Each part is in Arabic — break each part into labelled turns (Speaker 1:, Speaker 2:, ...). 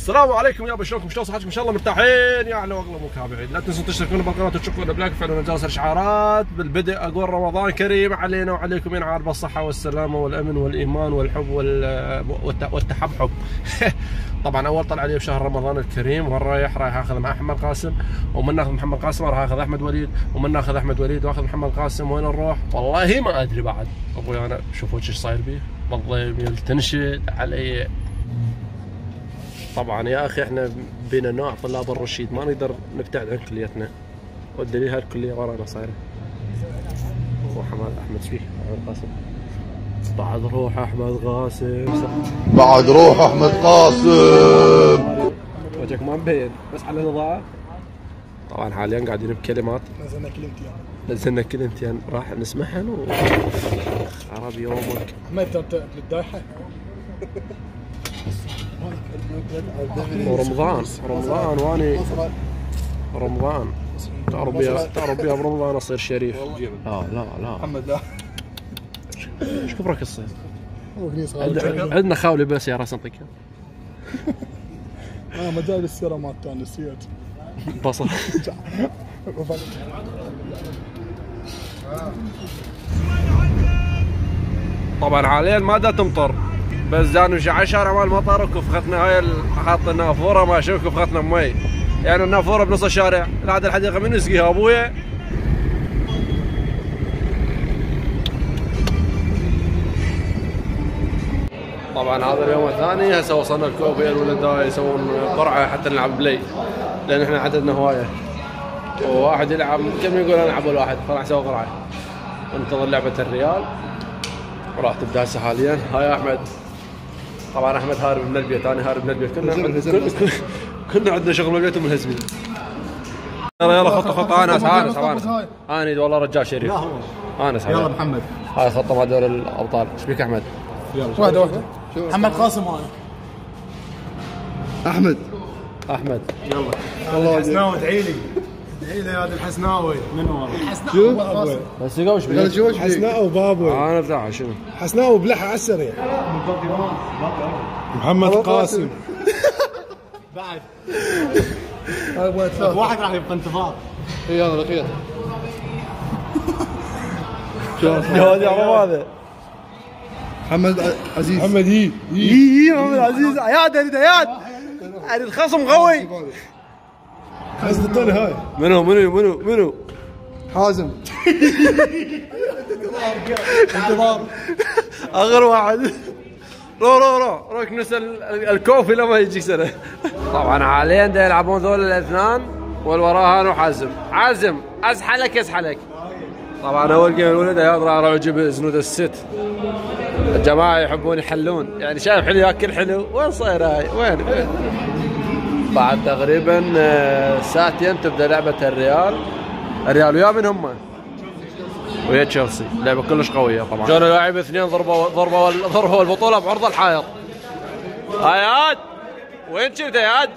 Speaker 1: السلام عليكم يابا، شلونكم؟ شلون صحتكم؟ ان شاء الله مرتاحين يا اهلا واغلى متابعين. لا تنسوا تشتركون بالقناه وتشوفون بلاك فعلا جالس اشعارات. بالبدء اقول رمضان كريم علينا وعليكم، ينعاد بالصحه والسلامه والامن والايمان والحب والتحبحب. طبعا اول طلع لي بشهر رمضان الكريم، والرايح رايح اخذ مع احمد قاسم، ومن ناخذ محمد قاسم راح اخذ احمد وليد، ومن ناخذ احمد وليد واخذ محمد قاسم. وين نروح؟ والله ما ادري بعد. ابوي انا شوفوا ايش صاير بيه، بالضيم تنشد علي. طبعا يا اخي احنا بينا نوع طلاب الرشيد، ما نقدر نبتعد عن كليتنا، والدليل هالكليه ورانا صايره. وحماد احمد فيه احمد قاسم، بعد روح احمد قاسم،
Speaker 2: بعد روح احمد قاسم.
Speaker 1: وجهك ما مبين بس على الاضاءه. طبعا حاليا قاعدين بكلمات، نزلنا كلمتين راح نسمعهن خراب يومك.
Speaker 3: احمد انت للدايحه.
Speaker 1: ورمضان واني رمضان تعرف بيها برمضان اصير شريف. لا
Speaker 3: محمد لا
Speaker 1: ايش كبرك الصيف؟ عندنا خاولي بس يا راس نطيك.
Speaker 3: مجال السيره مالته نسيت
Speaker 1: بصل. طبعا حاليا ما دا تمطر، بس دا نمشي على الشارع مال المطر وكفختنا هاي حاطين نافوره ماشي وكفختنا بمي، يعني النافوره بنص الشارع. هذا الحديقه من يسقيها ابويا. طبعا هذا اليوم الثاني، هسه وصلنا الكوفي الولد يسوون قرعه حتى نلعب بلاي، لان احنا عددنا هوايه، وواحد يلعب كم يقول انا العب الواحد، فراح نسوي قرعه وننتظر لعبه الريال وراح تبدا هسه حاليا. هاي احمد، طبعا احمد هارب من البيت، انا هارب من البيت، كنا عندنا شغل من البيت ومنهزمين. يلا خط انس انس والله رجال شريف. انس
Speaker 3: يلا محمد،
Speaker 1: هاي خطه مع دوري الابطال. ايش بيك احمد؟
Speaker 3: واحده محمد قاسم وانا
Speaker 2: احمد
Speaker 3: يلا والله الحسناوي ادعي لي يا هذا الحسناوي. من والله الحسناوي
Speaker 1: بس يقوش بيه
Speaker 3: حسناوي وبابوي.
Speaker 1: انا بتاعها شنو؟
Speaker 3: حسناوي بلحه على السريع. محمد قاسم بعد واحد راح يبقى انتظار.
Speaker 2: يلا لقيت
Speaker 1: جواد يا هذا
Speaker 2: محمد عزيز.
Speaker 3: محمد
Speaker 1: محمد عزيز. عياد اريد خصم قوي.
Speaker 3: حسن الطلي هاي
Speaker 1: منو
Speaker 2: حازم.
Speaker 3: انتظار
Speaker 1: اغر واحد. روح نسال الكوفي لما يجيك سنه. طبعا حاليا دا يلعبون ذول الاثنان، والوراها عازم اسحلك. طبعا اول جيم الولد راح يجيب زنود الست. الجماعه يحبون يحلون، يعني شايف حلو ياكل حلو. وين صاير هاي؟ وين؟ بعد تقريبا ساعتين تبدا لعبه الريال ويا من هم؟ ويا تشيلسي. لعبه كلش قويه طبعا. جون لاعب اثنين ضربوا البطوله بعرض الحائط. هاياد وين كنت يا ياد؟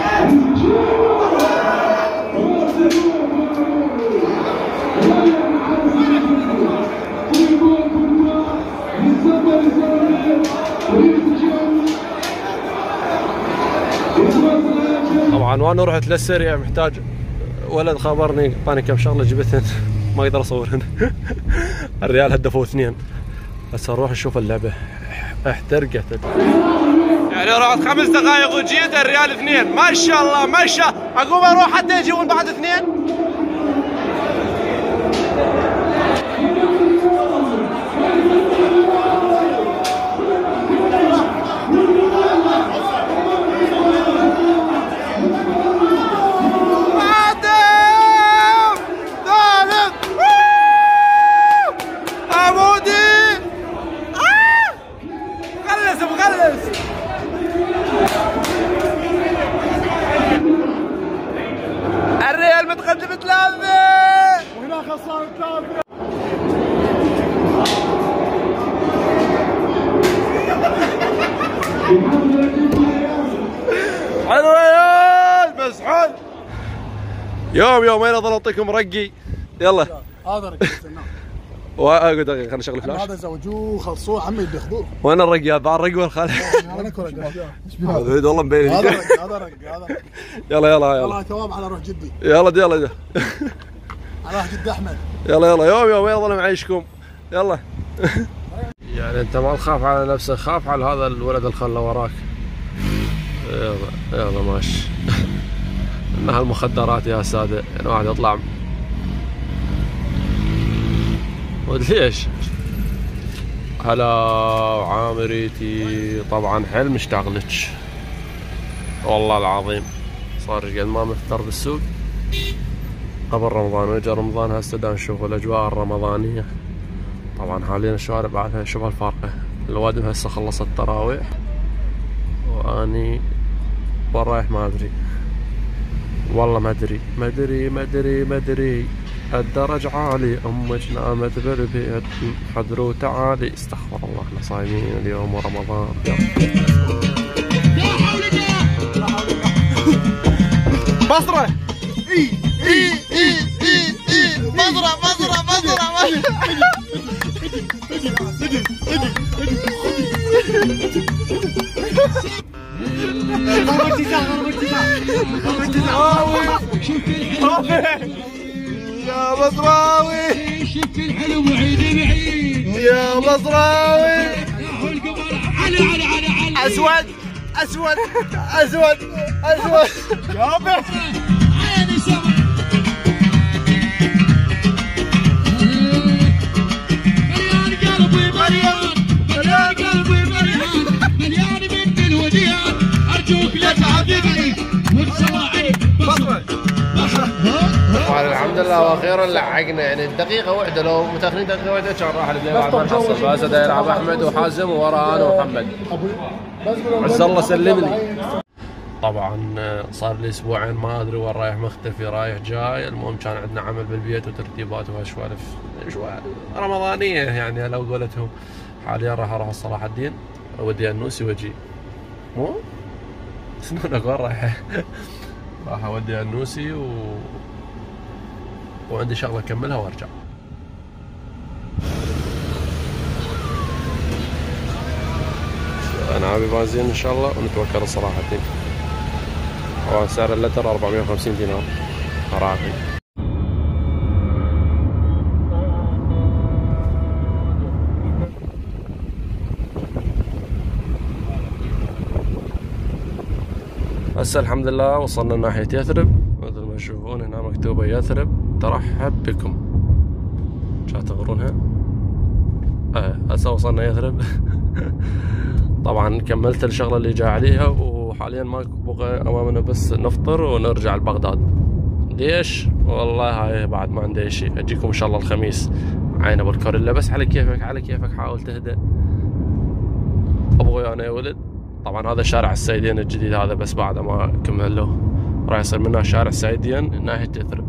Speaker 1: طبعا وانا رحت للسريع محتاج ولد خبرني اعطاني كم شغله جبتهن ما اقدر اصورهن. الريال هدفوا 2. بس اروح اشوف اللعبه احترقت، يعني رحت 5 دقائق وجيت الريال 2. ما شاء الله اقوم اروح حتى يجيبون بعد 2. الريال متقدم 3
Speaker 3: وهنا خسران 3. حلو يا بس حل. يومين اظل اعطيكم رقي. يلا هذا
Speaker 1: واقعد دقيقة خليني اشغل فلاش.
Speaker 2: هذا زوجوه خلصوه عمي بياخذوه.
Speaker 1: وين الرق يا ذا الرق والخال؟
Speaker 2: انا كل
Speaker 1: هذا والله مبين.
Speaker 2: هذا رق هذا رق.
Speaker 1: يلا يلا يلا.
Speaker 2: والله ثواب على روح جدي.
Speaker 1: يلا يلا
Speaker 2: على روح جد احمد.
Speaker 1: يلا يلا يوم يلا معيشكم. يلا. يعني انت ما تخاف على نفسك، خاف على هذا الولد الخله وراك. يلا يلا ماشي. انها المخدرات يا ساده، يعني واحد يطلع وليش. هلا عامريتي، طبعا حيل مشتاق لك والله العظيم. صار قد ما مفتر بالسوق قبل رمضان، وجا رمضان هسه دا نشوف الاجواء الرمضانيه. طبعا حاليا الشوارع بعدها شوف الفارقه. الوادم هسه خلصت التراويح واني وين رايح ما ادري والله، ما ادري الدرج عالي، امك نامت بالبيت حضروا تعالي. استغفر الله احنا صايمين اليوم ورمضان. بصره اي بصره يا مصراوي، شفت الحلو بعيد يا مصراوي. اسود يابا عيني سما. مليان قلبي مليان من الوديان. ارجوك لا تعذبني وبصراحي. الحمد لله واخيرا لحقنا، يعني الدقيقة واحدة، لو متأخرين دقيقة واحدة كان راح البلاي بعد ما نحصل. فهسه دا يلعب احمد وحازم ووراه انا ومحمد. عز الله سلمني. طبعا صار لي اسبوعين ما ادري وين رايح، مختفي رايح جاي. المهم كان عندنا عمل بالبيت وترتيبات وهالسوالف رمضانية يعني على قولتهم. حاليا راح اروح صلاح الدين اودي النوسي واجي. مو سنونك وين رايح؟ راح اودي النوسي وعندي شغله اكملها وارجع. انا ابي بنزين ان شاء الله ونتوكل صراحه. طبعا سعر اللتر 450 دينار عراقي. هسه الحمد لله وصلنا ناحية يثرب، مثل ما تشوفون هنا مكتوبة يثرب ترحب بكم. شايف تغرونها؟ هسه وصلنا يثرب. طبعا كملت الشغلة اللي جاي عليها، وحاليا ما بقى امامنا بس نفطر ونرجع لبغداد. ليش؟ والله هاي بعد ما عندي شيء، اجيكم ان شاء الله الخميس عينه بالكوريلا، بس على كيفك حاول تهدى. ابغى انا يا ولد. طبعا هذا شارع السيدين الجديد هذا، بس بعد ما كمله راح يصير منه شارع السيدين ناحية يثرب.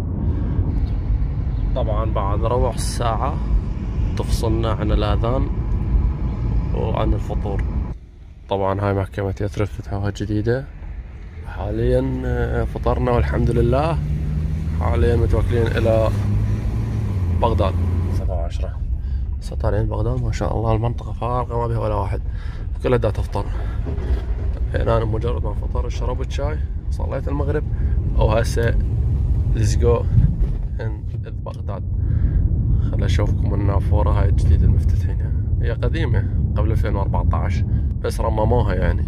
Speaker 1: طبعا بعد روح الساعة تفصلنا عن الأذان وعن الفطور. طبعا هاي محكمة يثرب فتحوها جديدة. حاليا فطرنا والحمد لله. حاليا متوكلين إلى بغداد 7:10. هسه طالعين بغداد ما شاء الله، المنطقة فارغة ما بها ولا واحد، كلها دا تفطر. انا مجرد ما فطرت شربت شاي صليت المغرب وهسه ليتس جو ان بغداد. خل اشوفكم النافورة هاي الجديدة المفتتحينها، هي قديمة قبل 2014 بس رمموها يعني.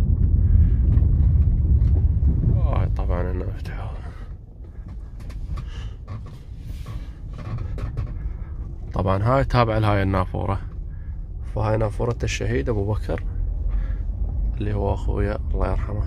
Speaker 1: هاي طبعا هنا فتحوها. طبعا هاي تابعة لهاي النافورة، فهاي نافورة الشهيد ابو بكر اللي هو اخويا الله يرحمه.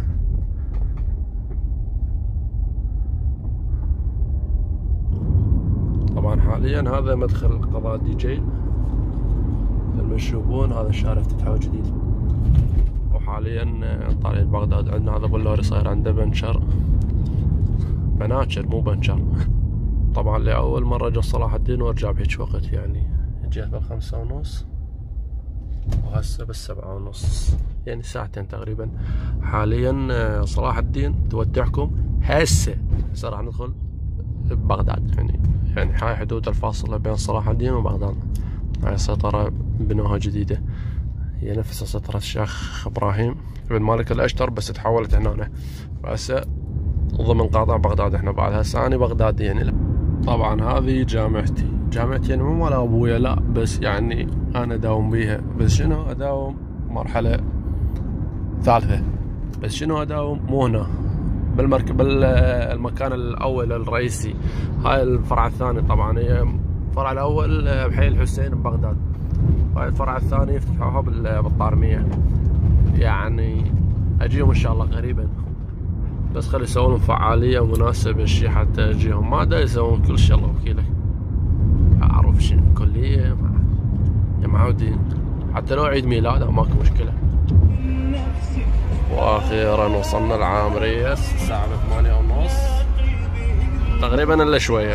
Speaker 1: طبعا حاليا هذا مدخل قضاء ديجيل مثل ما تشوفون. هذا الشارع افتتحوه جديد، وحاليا طالعين بغداد. عندنا هذا بلوري صاير عنده بنشر، بناشر مو بنشر. طبعا لأول مرة جا صلاح الدين وارجع بهيج وقت، يعني جيت بال5:30 وهسه بال7:30، يعني ساعتين تقريبا. حاليا صلاح الدين تودعكم. هسه راح ندخل ببغداد، يعني يعني هاي حدود الفاصلة بين صلاح الدين وبغداد. هاي سيطرة بنوها جديدة، هي نفس سيطرة الشيخ إبراهيم بن مالك الأشتر بس تحولت هنا. وهسه ضمن قاطع بغداد احنا بعد. هسه أنا بغدادي يعني. طبعا هذه جامعتي يعني مو مال أبويا لا، بس يعني أنا أداوم بيها. بس شنو أداوم مرحلة ثالثة، بس شنو أداوم مو هنا بالمكان الأول الرئيسي. هاي الفرع الثاني طبعا، هي الفرع الأول بحي الحسين ببغداد، وهاي الفرع الثاني فتحوها بالطارمية. يعني أجيهم إن شاء الله قريبا، بس خلي يسوون فعالية مناسبة شي حتى أجيهم. ما دا يسوون كل شيء الله وكيلك. أعرف شنو كلية يا معودين، حتى لو عيد ميلاد ماكو مشكلة. واخيرا وصلنا العامرية الساعة 8:30 تقريبا الا شوية.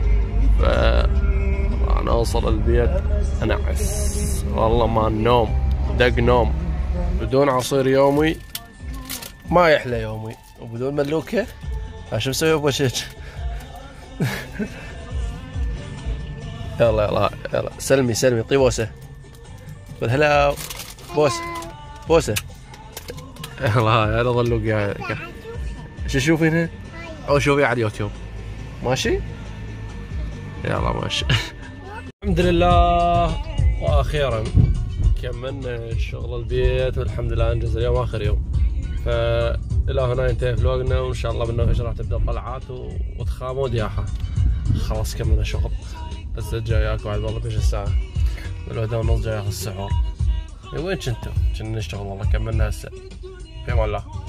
Speaker 1: انا اوصل البيت انعس والله، ما النوم دق نوم. بدون عصير يومي ما يحلى يومي، وبدون ملوكة شو مسوي ابو شيخ. يلا سلمي طي بوسة بالهلا، بوسة يلا. هاي انا ظلوا قاعد شو تشوفين هنا؟ او شوفي على اليوتيوب ماشي؟ يلا ماشي. الحمد لله واخيرا كملنا شغل البيت والحمد لله انجز اليوم اخر يوم. فالى هنا ينتهي فلوقنا، وان شاء الله بالنهاية راح تبدا طلعات وتخامة ودياحة. خلاص كملنا شغل. بس جاي اكو بعد والله بيش الساعة 11:30 جاي اخذ السحور. وين كنتوا؟ كنا نشتغل والله. كملنا هسه في والله.